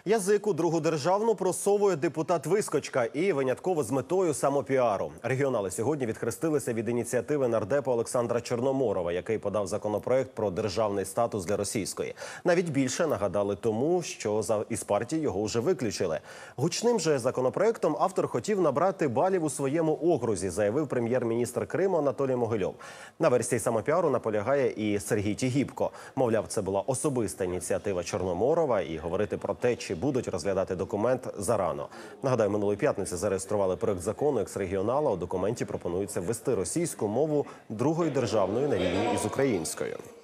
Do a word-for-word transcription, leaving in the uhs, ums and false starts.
Язик у другу державну просовує депутат Вискочка і винятково з метою самопіару. Регіонали сьогодні відхрестилися від ініціативи нардепа Олександра Чорноморова, який подав законопроект про державний статус для російської. Навіть більше нагадали тому, що із партії його вже виключили. Гучним же законопроектом автор хотів набрати балів у своєму окрузі, заявив прем'єр-міністр Криму Анатолій Могильов. На версії самопіару наполягає і Сергій Тігіпко. Мовляв, це була особиста ініціатива Чорноморова і говорити про те, чи будуть розглядати документ зарано. Нагадаю, минулої п'ятниці зареєстрували проект закону екс-регіонала. У документі пропонується ввести російську мову другою державною на рівні із українською.